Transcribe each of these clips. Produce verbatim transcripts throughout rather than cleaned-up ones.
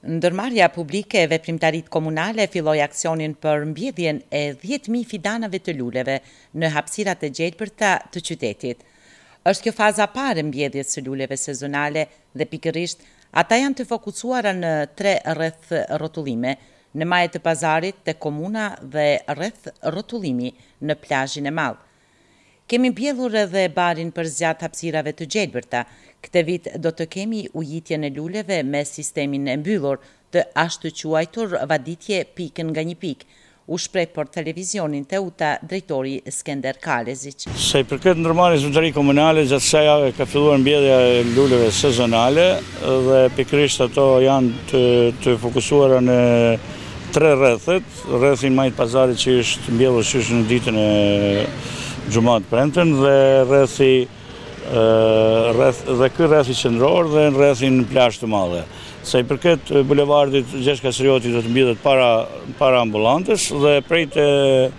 Ndërmarrja publike e veprimtarit komunale filloi aksionin për mbjedhjen e dhjetë mijë fidanave të luleve në hapësirat e gjelbërta të qytetit. Është kjo faza parë e mbjedhjes së luleve sezonale dhe pikërisht ata janë të fokusuara në tre rreth rrotullime, në majet të pazarit, te komuna dhe rreth rrotullimi në plazhin e madh. Kemi mbjellur edhe barin për zgjat hapësirave të gjelbërta. Këtë vit do të kemi ujitjen e luleve me sistemin e mbyllur të ashtu quajtur vaditje pikën nga një pikë, u shpreh për televizionin Teuta drejtori Skender Kalezić. Sa i përket ndërmarrjes së zyrtarisë komunale, gjatë kësaj jave ka filluar mbjedhja e luleve sezonale dhe pikërisht ato janë të, të fokusuara në tre rrethet, rrethin majt pazarit që është mbjellur qysh në ditën e Xhumat premten dhe rrethi rreth dhe ky rrethi qendror dhe rrethin plazh të madhe. Sa i përket bulevardit Gjergj Kastrioti do të mbjedhet para para ambullantës dhe prej te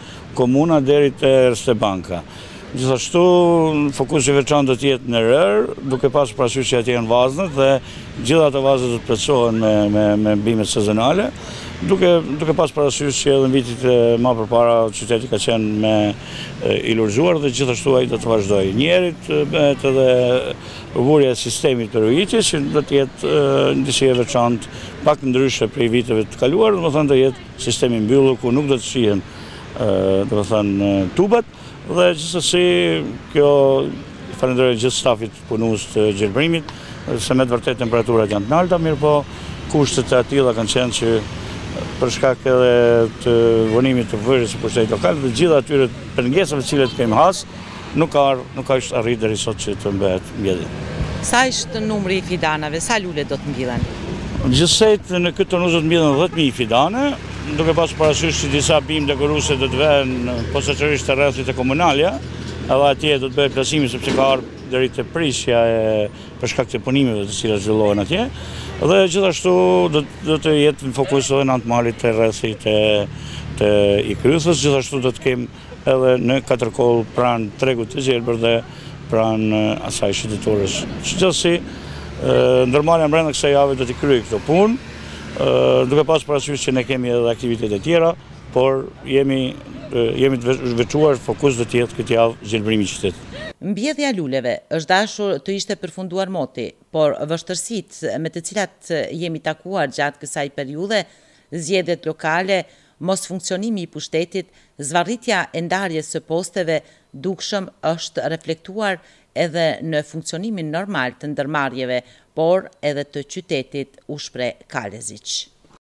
komuna deri te Erste Banka. Gjithashtu fokusi veçantë do të jetë në Rër, duke pasur parasysh që atje janë vazhdet dhe gjithë ato vazhdet do të plotësohen me me me mbimet sezonale. Duke, duke pas parasysh që edhe në vitit më përpara qyteti ka qenë me i lulëzuar dhe gjithashtu ai do të vazhdojë. Njerit bëhet edhe vurja e sistemit për ujitjes që do të jetë në disi e veçantë, pak ndryshe prej viteve të kaluar, domethënë do jetë sistemi mbyllur ku nuk do të shihen domethënë tubat dhe gjithsesi kjo falenderoj gjithë stafit punues të gjelbërimit, se me të vërtet temperaturat janë të larta, mirë po kushtet e atilla kanë qenë që për shkak edhe të vonimit të vërës së pushtetit lokal dhe gjithë atyre pengesave të cilat kemi has, nuk ka nuk ka arrit deri sot që të mbehet mbjedhje. Sa është numri i fidanave, sa lule do të mbjedhen? Gjithsejt në këtë turnuz do të mbjedhen dhjetë mijë fidane, duke pasur parasysh që disa bimë dekoruese do të vehen posaçërisht të rrethit e komunalja, edhe atje do të bëhet plasimi sepse ka ardhur deri te prishja e për shkak të punimeve të cilat zhvillohen atje. Dhe gjithashtu do, do të jetë në fokus edhe në anë të malit të rrethit të, të i krythës, gjithashtu do të kemi edhe në katërkoll pranë tregut të gjelbër dhe pranë asaj shëndetësore. Gjithsesi, ndërmarrja brenda kësaj jave do të kryejë këtë punë, duke pasur parasysh që ne kemi edhe aktivitete tjera, por jemi jemi të veçuar fokus do të jetë këtë javë gjelbërimi i qytetit. Mbjedhja luleve është dashur të ishte përfunduar moti, por vështërsitë me të cilat jemi takuar gjatë kësaj periudhe, zgjedhjet lokale, mos funksionimi i pushtetit, zvarritja e ndarjes së posteve, dukshëm është reflektuar edhe në funksionimin normal të ndërmarrjeve, por edhe të qytetit, u shpreh Kalezić.